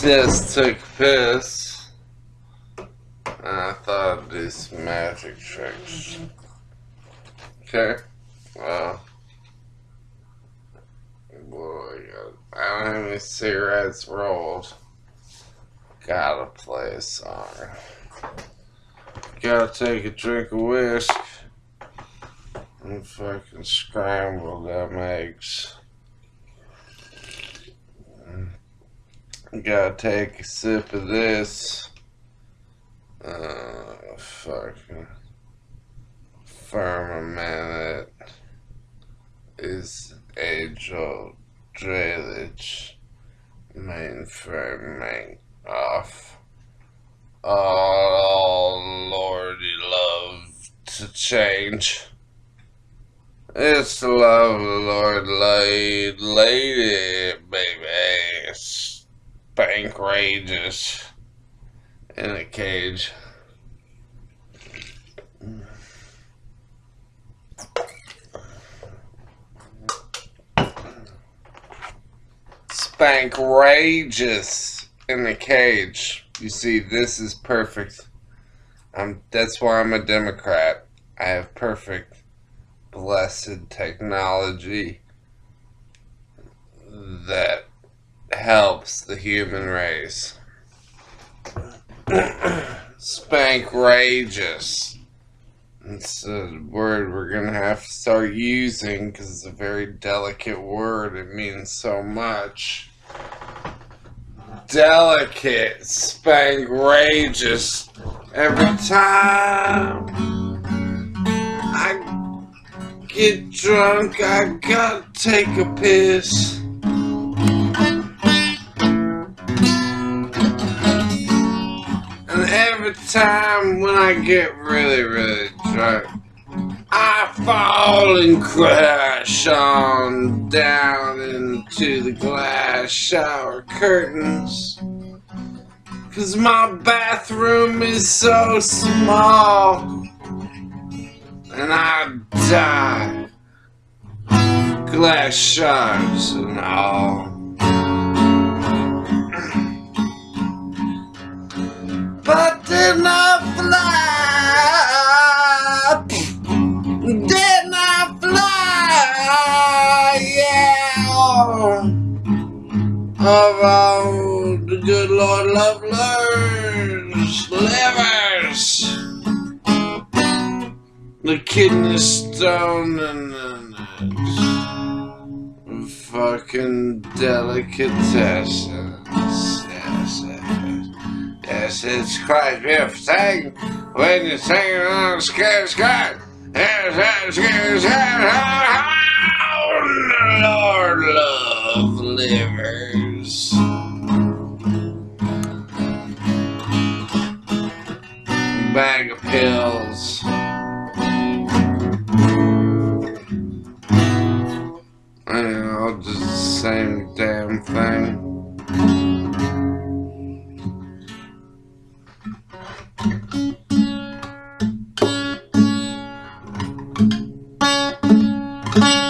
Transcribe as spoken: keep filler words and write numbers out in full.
just took a piss, and I thought I'd do some magic tricks. Okay, well, boy, I don't have any cigarettes rolled. Gotta play a song. Gotta take a drink of whiskey and fucking scramble them eggs. Gotta take a sip of this. Uh, fucking firmament is age-old drainage mainframe off. Oh, Lordy, love to change. It's the love of the Lord laid, lady, baby. Spankrageous in a cage. Spankrageous in a cage. You see, this is perfect. I'm, that's why I'm a Democrat. I have perfect, blessed technology that helps the human race. Spankrageous. It's a word we're gonna have to start using because it's a very delicate word. It means so much. Delicate, spankrageous. Every time I get drunk, I gotta take a piss. And every time when I get really, really drunk, I fall and crash on down into the glass shower curtains. 'Cause my bathroom is so small, and I die, glass shards and all. But then I fly, then I fly, yeah. Of all the good Lord love learns, livers, the kidney stone and the fucking delicatessens. Yes, yes. Yes, it's quite beautiful when you're singing on the sky, sky. Yes, yes, yes, yes. Lord love livers. Bag of pills. And all just the same damn thing. Bye.